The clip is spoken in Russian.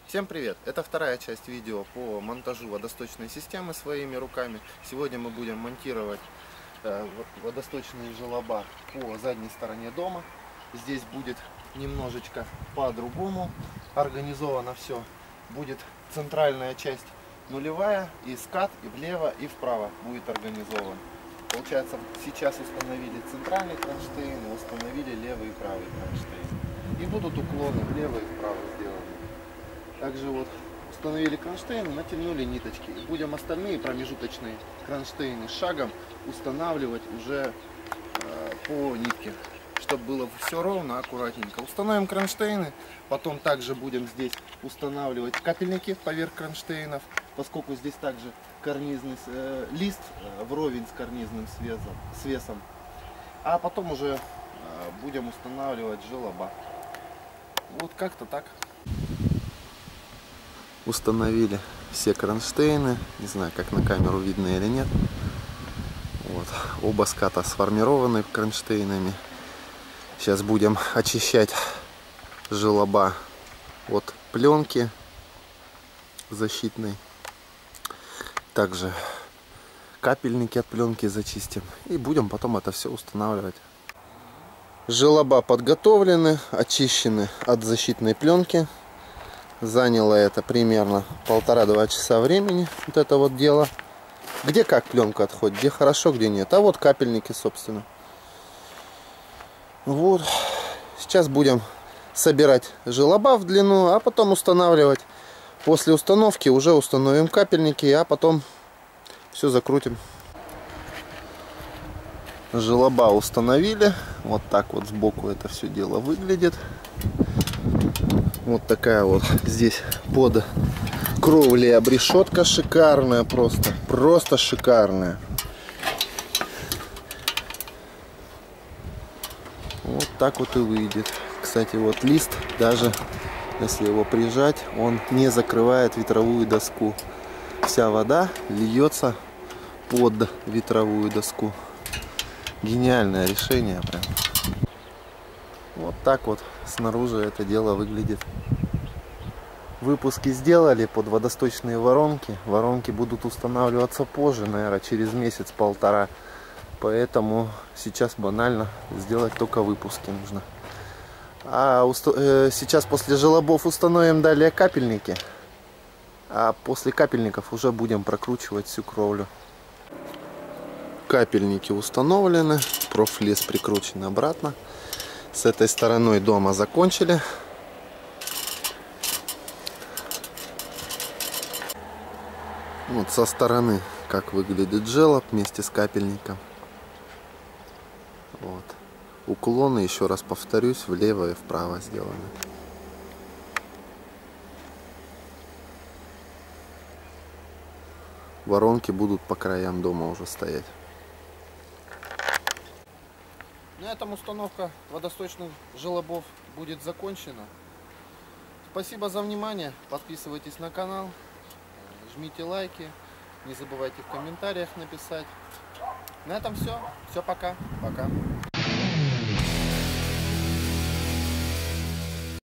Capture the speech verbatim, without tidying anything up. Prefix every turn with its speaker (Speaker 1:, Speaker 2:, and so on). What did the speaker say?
Speaker 1: Всем привет! Это вторая часть видео по монтажу водосточной системы своими руками. Сегодня мы будем монтировать э, водосточные желоба по задней стороне дома. Здесь будет немножечко по-другому организовано все. Будет центральная часть нулевая, и скат, и влево, и вправо будет организован. Получается, сейчас установили центральный кронштейн, и установили левый и правый кронштейн. И будут уклоны влево и вправо сделаны. Также вот установили кронштейн, натянули ниточки. И будем остальные промежуточные кронштейны шагом устанавливать уже э, по нитке, чтобы было все ровно, аккуратненько. Установим кронштейны, потом также будем здесь устанавливать капельники поверх кронштейнов, поскольку здесь также карнизный э, лист э, вровень с карнизным свесом, свесом. А потом уже э, будем устанавливать желоба. Вот как-то так. Установили все кронштейны, не знаю, как на камеру видно или нет. Вот. Оба ската сформированы кронштейнами. Сейчас будем очищать желоба от пленки защитной. Также капельники от пленки зачистим. И будем потом это все устанавливать. Желоба подготовлены, очищены от защитной пленки. Заняло это примерно полтора-два часа времени, вот это вот дело. Где как пленка отходит, где хорошо, где нет. А вот капельники, собственно. Вот. Сейчас будем собирать желоба в длину, а потом устанавливать. После установки уже установим капельники, а потом все закрутим. Желоба установили. Вот так вот сбоку это все дело выглядит. Вот такая вот здесь под кровлей обрешетка шикарная, просто, просто шикарная. Вот так вот и выйдет. Кстати, вот лист, даже если его прижать, он не закрывает ветровую доску. Вся вода льется под ветровую доску. Гениальное решение прям. Вот так вот снаружи это дело выглядит. Выпуски сделали под водосточные воронки. Воронки будут устанавливаться позже, наверное, через месяц-полтора. Поэтому сейчас банально сделать только выпуски нужно. А э, сейчас после желобов установим далее капельники. А после капельников уже будем прокручивать всю кровлю. Капельники установлены. Профлес прикручен обратно. С этой стороной дома закончили. Вот со стороны как выглядит желоб вместе с капельником. Вот. Уклоны, еще раз повторюсь, влево и вправо сделаны. Воронки будут по краям дома уже стоять. На этом установка водосточных желобов будет закончена. Спасибо за внимание. Подписывайтесь на канал, жмите лайки, не забывайте в комментариях написать. На этом все. Все, пока. Пока.